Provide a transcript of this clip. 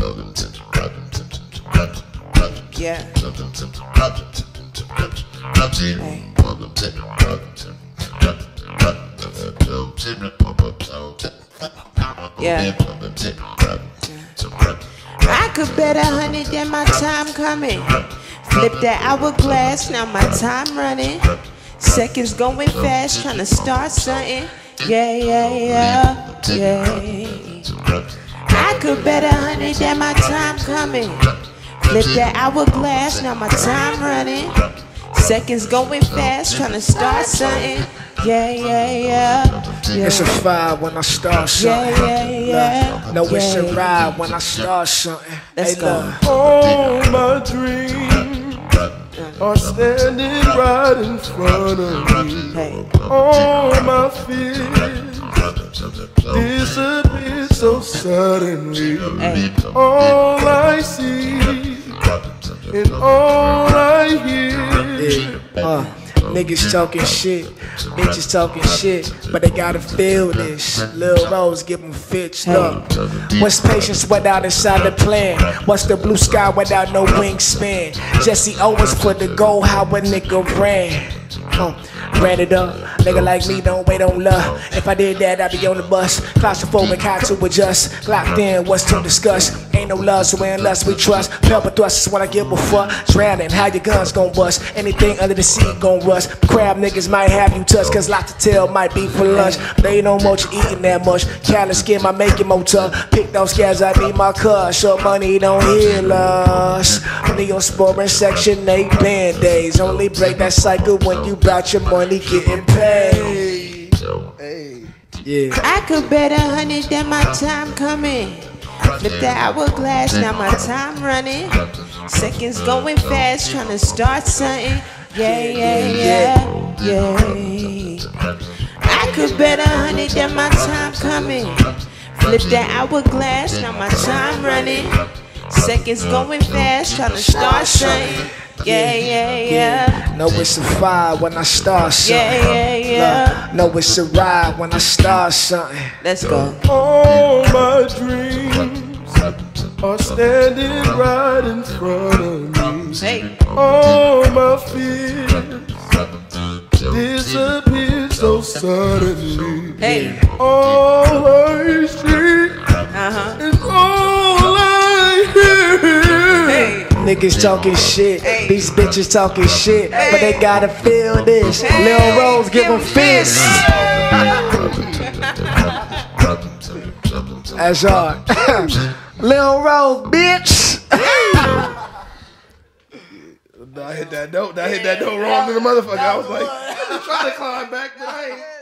Yeah. Yeah. I could bet 100 that my time coming. Flip that hourglass, now my time running. Seconds going fast, trying to start something. Yeah, yeah, yeah, yeah. I could bet 100 that my time coming. Flip that hourglass, now my time running. Seconds going fast, trying to start something. Yeah, yeah, yeah, yeah. It's a fire when I start something. Yeah, yeah, yeah. No, it's a ride when I start something. Let's go. All my dreams are standing right in front of me. Hey. All my fears disappear so suddenly. Hey. All I see and all I hear. Niggas talking shit, bitches talking shit, but they gotta feel this. Lil Rose give them fits. Look, what's patience without inside the plan? What's the blue sky without no wingspan? Jesse Owens for the goal, how a nigga ran. Ran it up, nigga like me don't wait on love. If I did that, I'd be on the bus. Claustrophobic, hard to adjust. Locked in, what's to discuss? Ain't no love, so unless we trust. Pepper thrust is what I give a fuck. Drowning, how your guns gon' bust? Anything under the sea gon' rust. Crab niggas might have you touch, cause lock to tail might be for lunch. They don't want you eating that much. Callous skin might make you more tough. Picked off scabs, I need my cut. Short money don't heal us. Neosporin section 8 band-aids. Only break that cycle when you bout your money getting paid. Hey. Yeah. I could bet 100 that my time coming. Flip the hourglass, now my time running. Seconds going fast, trying to start something. Yeah, yeah, yeah, yeah. I could bet 100 that my time coming. Flip the hourglass, now my time running. Seconds going fast, trying to start something. Yeah, yeah, yeah. No, it's a fire when I start something. Yeah, yeah, yeah. No, it's a ride when I start something. Let's go. All my dreams are standing right in front of me. Hey. All my fears disappear so suddenly. Hey. All I see is all I hear. Hey. Niggas talking shit, these bitches talking shit, but they gotta feel this. Lil Rose give them fists. That's hard. Lil Rose, bitch. I hit that note. I hit that note wrong to the motherfucker. I was like, I was trying to climb back, but I ain't.